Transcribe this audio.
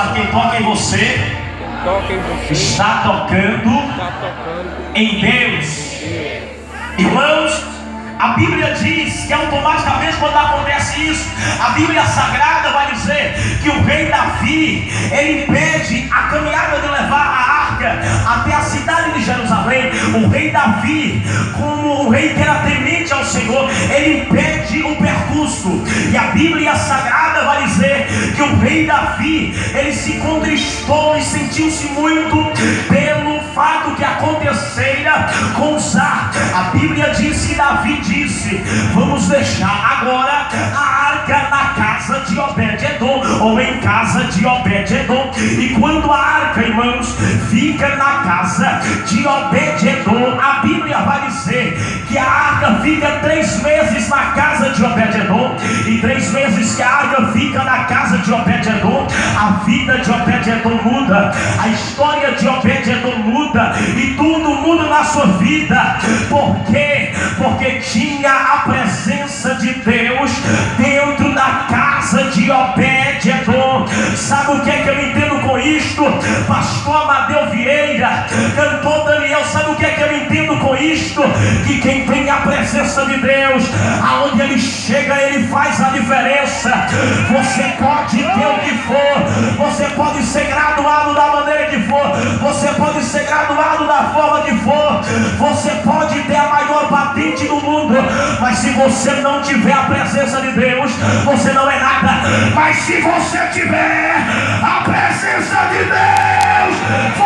lado, quem toca em você está tocando em Deus. Irmãos, a Bíblia diz que automaticamente quando acontece isso, a Bíblia Sagrada vai dizer que o rei Davi, ele impede a caminhada de levar a arca até a cidade de Jerusalém. O rei Davi, como um rei que era temente ao Senhor, ele impede o percurso. E a Bíblia Sagrada vai dizer que o rei Davi, ele se contristou e sentiu-se muito pelo fato que acontecera com Uzá. A Bíblia diz que Davi disse: vamos deixar agora a arca na casa de Obed-edom, ou em casa de Obed-edom. E quando a arca, irmãos, fica na casa de Obed-edom, a Bíblia vai dizer que a arca fica 3 meses na casa de Obed-edom. E 3 meses que a arca fica na casa de Obed-edom, a vida de Obed-edom muda, a história de Obed-edom muda, e tudo muda na sua vida. Por quê? Porque tinha a presença de Deus dentro da casa de Obed-edom. Sabe o que é que eu entendo com isto? Pastor Amadeu Vieira, cantor Daniel, sabe o que é que eu entendo com isto? Que quem tem a presença de Deus, aonde ele chega, ele faz a diferença. Você pode ter o que for, você pode ser graduado da maneira que for, você pode ser graduado da forma que for, você pode ter a maior patente do mundo, mas se você não tiver a presença de Deus, você não é nada. Mas se você tiver a presença de Deus,